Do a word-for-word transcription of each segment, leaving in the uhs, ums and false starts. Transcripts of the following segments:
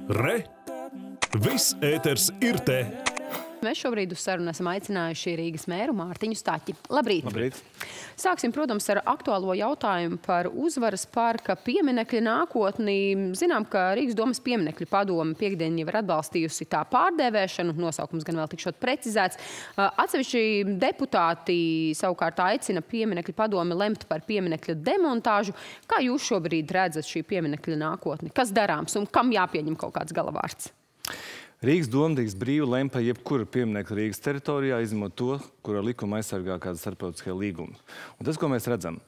Re! Viss ēters ir te! Mēs šobrīd uz sarunu esam aicinājuši Rīgas mēru Mārtiņu Staķi. Labrīt! Labrīt! Sāksim, protams, ar aktuālo jautājumu par Uzvaras parka pieminekļa nākotni. Zinām, ka Rīgas domas pieminekļu padome piekdien jau ir atbalstījusi tā pārdēvēšanu, nosaukums gan vēl tikšot precizēts. Atsevišķi deputāti savukārt aicina pieminekļu padome lemt par pieminekļa demontāžu. Kā jūs šobrīd redzat šī pieminekļa nākotni? Kas darāms un kam jāpieņem kaut kāds galavārds? Rīgas doma drīkst brīvi lemt par jebkuru pieminieku Rīgas teritorijā, izņemot to, kura likuma aizsargā kāda starptautiskie līgumi. Un tas, ko mēs redzam,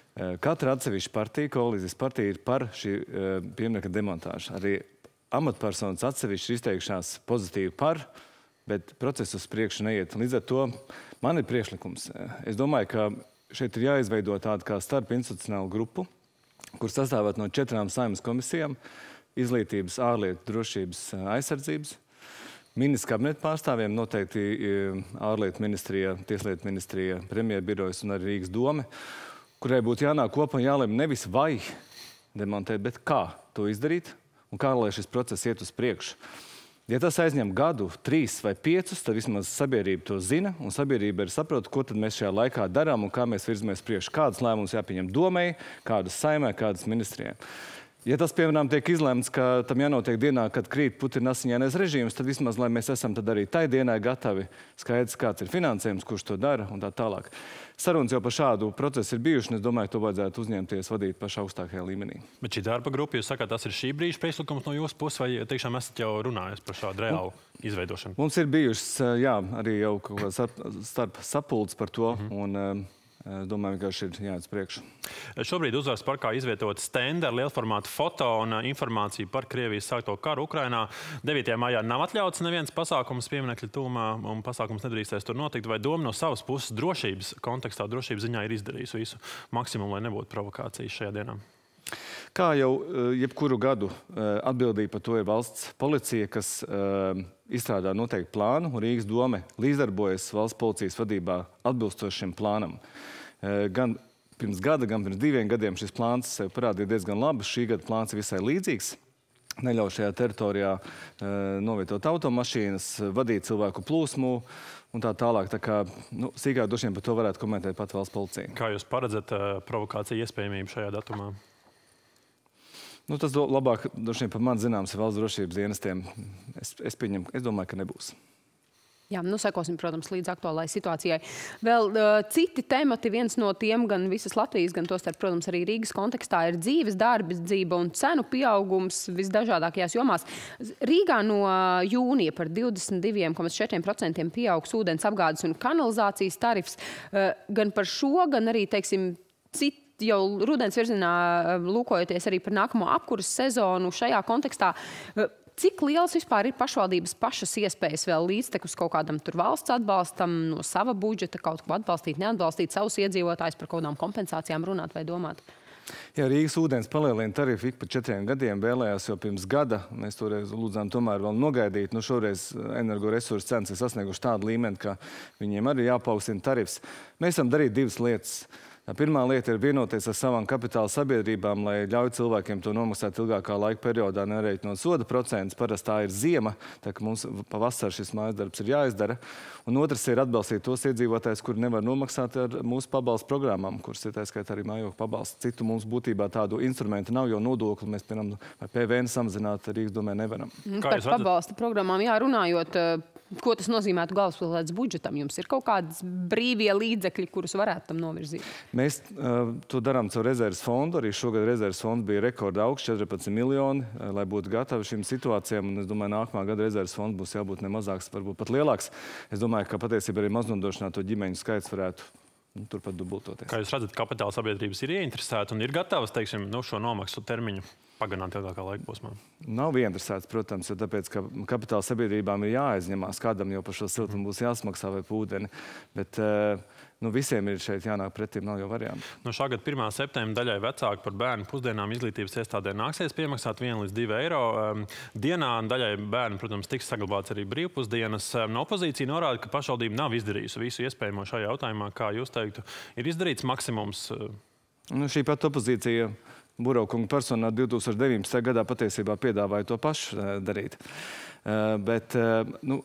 katra atsevišķa partija, koalīzijas partija, ir par šī pieminieku demontāžu. Arī amatpersonas atsevišķi izteikšanās pozitīvi par, bet process uz priekšu neiet. Līdz ar to man ir priekšlikums. Es domāju, ka šeit ir jāizveido tāda kā starpinstitucionāla grupu, kur sastāvēt no četrām Saeimas komisijām, izglītības, ārlietu, drošības, aizsardzības, ministrs kabineta pārstāvjiem, noteikti ārlietu ministrija, tieslietu ministrija, premjerbirojas un arī Rīgas doma, kurai būtu jānāk kopā un jālem nevis vai demontēt, bet kā to izdarīt un kā, lai šis process iet uz priekšu. Ja tas aizņem gadu, trīs vai piecus, tad vismaz sabiedrība to zina, un sabiedrība ir saprota, ko tad mēs šajā laikā darām un kā mēs virzamies priekšu. Kādas lēmumus jāpieņem domai, kādas Saeimai, kādas ministrijai. Ja tas, piemēram, tiek izlemts, ka tam jānotiek dienā, kad krīt Putina asiņainais režīms, tad vismaz, lai mēs esam tad arī tai dienai gatavi, skaidrs, kāds ir finansējums, kurš to dara un tā tālāk. Sarunas jau par šādu procesu ir bijuši, un es domāju, ka to vajadzētu uzņemties vadīt pašā augstākajā līmenī. Bet šī darba grupa, jūs sakāt, tas ir šī brīža priekšlikums no jūsu puses, vai tiešām esat jau runājis par šādu reālu izveidošanu? Mums ir bijušas, jā, arī jau kaut kā starp sapulces par to, un es domāju, ka šī ir jāiet uz priekšu. Šobrīd Uzvaras parkā izvietot stendi ar lielformātu foto un informāciju par Krievijas sākto karu Ukrainā. devītajā maijā nav atļauts neviens pasākums pieminekļa tūmā, un pasākums nedrīkstēs tur notikt. Vai doma no savas puses drošības kontekstā, drošības ziņā ir izdarījusi visu maksimumu, lai nebūtu provokācijas šajā dienā? Kā jau jebkuru gadu atbildība par to ir valsts policija, kas izstrādā noteikti plānu, un Rīgas doma līdzdarbojas valsts policijas vadībā atbilstoši šim plānam. Gan pirms gada, gan pirms diviem gadiem šis plāns sev parādīja diezgan labi. Šī gada plāns ir visai līdzīgs. Neļauj šajā teritorijā novietot automašīnas, vadīt cilvēku plūsmu un tā tālāk. Tā kā, nu, sīkāk droši vien par to varētu komentēt pat valsts policija. Kā jūs paredzat provokāciju iespējamību šajā datumā? Nu, tas labāk, droši vien, par man zināms, ir valsts drošības dienestiem. Es, es pieņemu, es domāju, ka nebūs. Jā, nu sekosim, protams, līdz aktuālai situācijai. Vēl uh, citi temati, viens no tiem gan visas Latvijas, gan tostarp, protams, arī Rīgas kontekstā ir dzīves darbdzība un cenu pieaugums visdažādākajās jomās. Rīgā no jūnija par divdesmit diviem komats četriem procentiem pieaugs ūdens apgādes un kanalizācijas tarifs. Uh, gan par šo, gan arī, teiksim, citu jau rudens virzienā lūkojoties arī par nākamo apkuras sezonu šajā kontekstā. Cik liels vispār ir pašvaldības pašas iespējas vēl līdztekus kaut kādam tur valsts atbalstam, no sava budžeta kaut ko atbalstīt, neatbalstīt savus iedzīvotājus, par kaut kādām kompensācijām runāt vai domāt? Jā, Rīgas ūdens palielina tarifu ik pa četriem gadiem, vēlējās jau pirms gada. Mēs toreiz lūdzām tomēr vēl nogaidīt. Nu, šoreiz energoresursu cenas ir sasnieguši tādu līmeni, ka viņiem arī jāpaukstina tarifs. Mēs esam darīt divas lietas. Pirmā lieta ir vienoties ar savām kapitāla sabiedrībām, lai ļauj cilvēkiem to nomaksāt ilgākā laika periodā, nereiķinot soda procentus. Parasti tā ir ziema, tā ka mums pavasarī šis mājasdarbs ir jāizdara. Un otrs ir atbalstīt tos iedzīvotājus, kuri nevar nomaksāt ar mūsu pabalstu programmām, kuras ir tā skaitā arī mājokļu pabalsts. Citu mums būtībā tādu instrumentu nav, jo nodokli mēs, piemēram, vai P V N samazināt Rīgas domē nevaram. Par pabalsta programmām, jā, runājot, ko tas nozīmētu galvaspilsētas budžetam? Jums ir kaut kādas brīvie līdzekļi, kurus varētu tam novirzīt? Mēs uh, to darām caur rezerves fondu. Arī šogad rezerves fonds bija rekorda augsts, četrpadsmit miljoni, uh, lai būtu gatavi šīm situācijām. Un es domāju, nākamā gada rezerves fonds būs jābūt nemazāks, varbūt pat lielāks. Es domāju, ka patiesībā arī maznodrošināto ģimeņu skaits varētu nu, turpat dubultoties. Kā jūs redzat, kapitāla sabiedrības ir ieinteresēta un ir gatavas, teiksim, nu, šo nomaksu termiņu pagarināt ilgākā laika posmā? Nav ieinteresēts, protams, jo tāpēc, ka kapitāla sabiedrībām ir jāaizņemās, kādam jau par šo siltumu būs jāsmaksā vai ūdeni. Bet uh, nu, visiem ir šeit jānāk pretīm, nav jau variantu. No šā gada pirmā septembra daļai vecāki par bērnu pusdienām izglītības iestādē nāksies piemaksāt vienu līdz divi eiro dienā. Daļai bērnu, protams, tiks saglabāts arī brīvpusdienas. No opozīcija norāda, ka pašvaldība nav izdarījusi visu iespējamo šajā jautājumā. Kā jūs teiktu, ir izdarīts maksimums? Nu, šī pat opozīcija Buraukunga personā divi tūkstoši deviņpadsmitajā gadā patiesībā piedāvāja to pašu darīt. Bet, nu,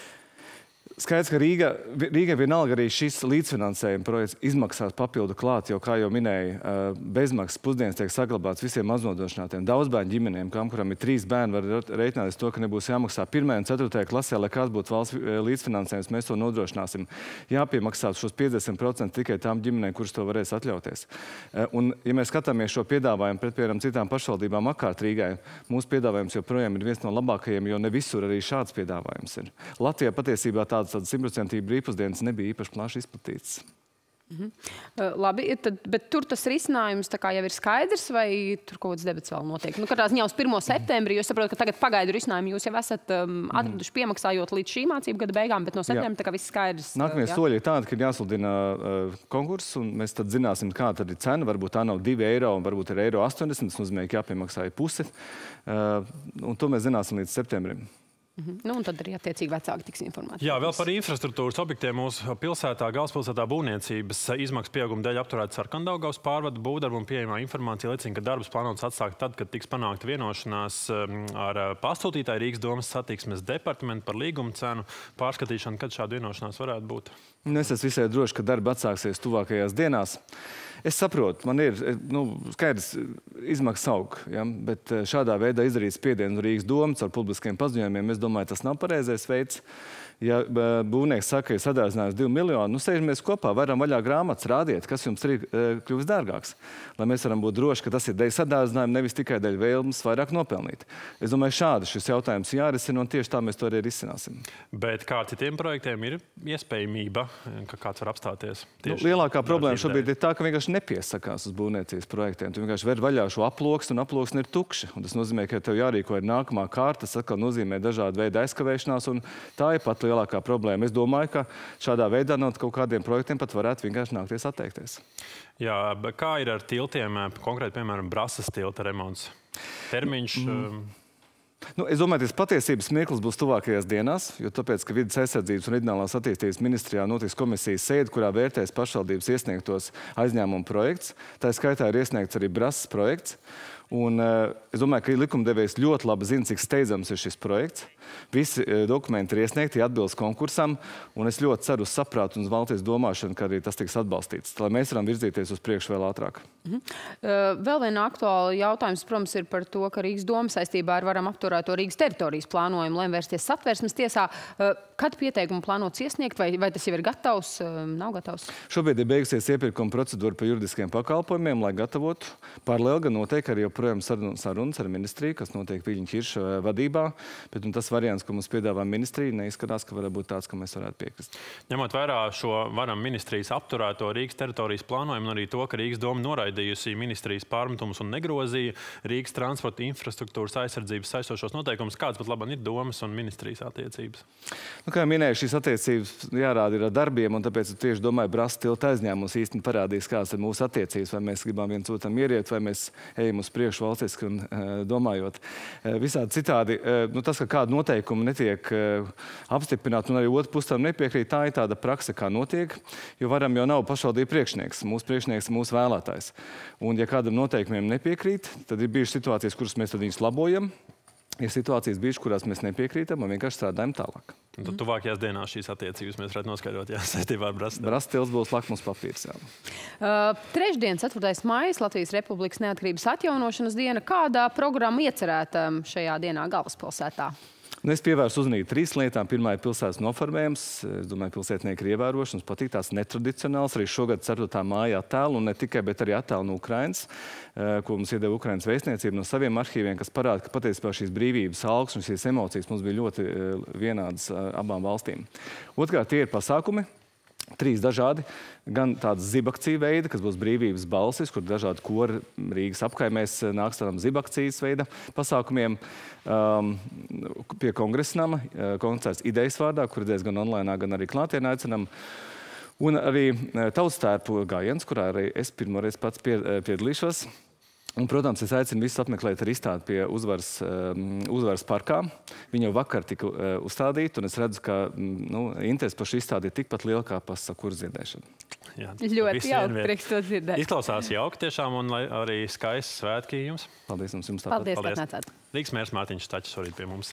skaidrs, ka Rīga, Rīgai vienalga arī šis līdzfinansējuma projekts izmaksās papildu klāt, jo, kā jau minēju, bezmaksas pusdienas tiek saglabāts visiem maznodrošinātiem daudzbērnu ģimenēm, kam, kuram ir trīs bērni, var reiķināties to, ka nebūs jāmaksā pirmajā un ceturtajā klasē, lai kāds būtu valsts līdzfinansējums, mēs to nodrošināsim. Jāpiemaksās šos piecdesmit procenti tikai tām ģimenēm, kuras to varēs atļauties. Un, ja mēs skatāmies šo piedāvājumu pret, piemēram, citām pašvaldībām apkārt Rīgai, mūsu piedāvājums joprojām ir viens no labākajiem, jo ne visur arī šāds piedāvājums ir. Latvijā patiesībā tā tādas simtprocentīgi brīvpusdienas nebija īpaši plaši izplatītas. Mhm. Uh, labi, tad, bet tur tas risinājums tā kā jau ir skaidrs, vai tur kaut kāds debats vēl notiek? Nu, katrā ziņā uz pirmo septembrī, jo es saprotu, ka tagad pagaidu risinājumu jūs jau esat um, atraduši piemaksājot līdz šī mācību gada beigām, bet no septembra tā kā viss skaidrs. Nākamie uh, soļi ir tādi, ka ir jāsludina uh, konkurss, un mēs tad zināsim, kā tad ir cena. Varbūt tā nav divi eiro, un varbūt ir eiro astoņdesmit, tas nozīmē, ka jāpiemaksā pusi. Uh, un to mēs zināsim līdz septembrim. Mhm. Nu, un tad arī attiecīgi vecāki tiks informēti. Jā, vēl par infrastruktūras objektiem mūsu pilsētā, galvaspilsētā būvniecības izmaksu pieauguma dēļ apturēta Sarkandaugavas pārvadu būvdarbu un pieejamā informācija liecina, ka darbus plānots atsākt tad, kad tiks panākta vienošanās ar pasūtītāju Rīgas domas satiksmes departamentu par līguma cenu pārskatīšanu, kad šāda vienošanās varētu būt. Nu, es esmu visai droši, ka darba atsāksies tuvākajās dienās. Es saprotu, man ir nu, skaidrs izmaksas aug, ja? Bet šādā veidā izdarīt spiedienu Rīgas domas ar publiskiem paziņojumiem, es domāju, tas nav pareizais veids. Ja būvnieks saka, ka ir sadārdzinājums divi miljoni, nu sēžamies kopā, varam vaļā grāmatas, rādiet, kas jums ir kļuvis dārgāks. Lai mēs varam būt droši, ka tas ir dēļ sadārdzinājuma, nevis tikai dēļ vēlmes vairāk nopelnīt. Es domāju, šādi šis jautājums jārisina, un tieši tā mēs to arī risināsim. Bet kā citiem projektiem ir iespējamība, ka kāds var apstāties? Nu, lielākā problēma šobrīd ir tā, ka vienkārši nepiesakās uz būvniecības projektiem. Tu vienkārši ver vaļā šo aploksni, un aploksni ir tukši. Un tas nozīmē, ka tev jārīko ir nākamā kārta, tas atkal nozīmē dažādu veidu aizkavēšanās, un tā ir pat lielākā problēma. Es domāju, ka šādā veidā no kaut kādiem projektiem pat varētu vienkārši nākties atteikties. Jā, bet kā ir ar tiltiem, konkrēti, piemēram, Brasas tilta remonts? Termiņš... Mm. Nu, es domāju, tas patiesības mirklis būs tuvākajās dienās, jo tāpēc, ka vides aizsardzības un reģionālās attīstības ministrijā notiks komisijas sēde, kurā vērtēs pašvaldības iesniegtos aizņēmumu projekts. Tā skaitā ir iesniegts arī Brasas projekts. Un uh, es domāju, ka likumdevējs ļoti labi zina, cik steidzams ir šis projekts. Visi uh, dokumenti ir iesniegti, atbilst konkursam, un es ļoti ceru uz saprātu un uz valsts domāšanu, ka arī tas tiks atbalstīts, lai mēs varam virzīties uz priekšu vēl ātrāk. Mhm. Uh, vēl viena aktuāla jautājums, protams, ir par to, ka Rīgas doma saistībā ar varam apturēto Rīgas teritorijas plānojumu lem vērsties Satversmes tiesā. Uh, kad pieteikumu plānots iesniegt, vai, vai tas jau ir gatavs, uh, nav gatavs? Šobrīd ir beigusies iepirkuma procedūra par juridiskiem pakalpojumiem, lai gatavotu. Paralēli gan notiek arī joprojām sarunas ar ministriju, kas notiek Viļņa Ķirša vadībā, bet tas variants, ko mums piedāvā ministrija, neizskatās, ka varētu būt tāds, ka mēs varētu piekrist. Ņemot vērā šo varam ministrijas apturēto Rīgas teritorijas plānojumu un arī to, ka Rīgas doma noraidījusi ministrijas pārmetumus un negrozīja Rīgas transporta infrastruktūras aizsardzības saistošos noteikumus, kāds pat labāk ir domas un ministrijas attiecības? Nu, kā minēju, šīs attiecības jārāda ir ar darbiem, un tāpēc tieši domāju, Brasas tilta aizņēmums īsti parādīs, kādas ir mūsu attiecības, vai mēs gribam viens otram ieriet, vai mēs ejam uz priekšu valstiski un uh, domājot. Uh, visādi citādi, uh, nu, tas, ka kāda noteikuma netiek uh, apstiprināta un arī otru pusi tam nepiekrīt, tā ir tāda prakse, kā notiek, jo varam jau nav pašvaldību priekšnieks. Mūsu priekšnieks ir mūsu vēlētājs. Un ja kādam noteikumiem nepiekrīt, tad ir bijušas situācijas, kuras mēs tad viņus labojam. Ir situācijas bijušas, kurās mēs nepiekrītam un vienkārši strādājam tālāk. Un tad tuvākajās dienās šīs attiecības mēs varētu noskaidrot, jā, saistībā ar Brasas. Brasas tilts būs lakmus papīrs, jā. Uh, trešdien, ceturtais maijs, Latvijas Republikas neatkarības atjaunošanas diena. Kādā programma iecerēta šajā dienā galvaspilsētā? Nu, es pievērsu uzmanību trīs lietām. Pirmā ir pilsētas noformējums. Es domāju, pilsētnieki ir ievēroši. Mums patīk tās netradicionāls. Arī šogad ceturtā māja attēlu, un ne tikai, bet arī attēlu no Ukrainas, ko mums iedeva Ukrainas vēstniecība no saviem arhīviem, kas parāda, ka patiesībā šīs brīvības alksnes, šīs emocijas mums bija ļoti vienādas abām valstīm. Otrkārt, tie ir pasākumi. Trīs dažādi, gan tādas zibakciju veidi, kas būs brīvības balsis, kur dažādi kori Rīgas apkaimēs nāks tādam zibakcijas veida pasākumiem. Um, pie kongresa nama, koncerts Idejas vārdā, kur redzēs gan online, gan arī klātienē aicinam. Un arī tautstērpu gājiens, kurā arī es pirmoreiz pats piedalīšos. Un, protams, es aicinu visus apmeklēt arī izstādi pie uzvaras, uzvaras parkā. Viņa jau vakar tika uzstādīta, un es redzu, ka nu, interesi par šī izstādi ir tikpat liela kā par sakuru ziedēšanu. Jā, ļoti jauki, prieks to dzirdēt. Izklausās jauki tiešām, un arī skaisti svētki jums. Paldies jums, jums tāpat. Paldies, ka atnācāt. Rīgas mērs Mārtiņš Stačs šorīt pie mums.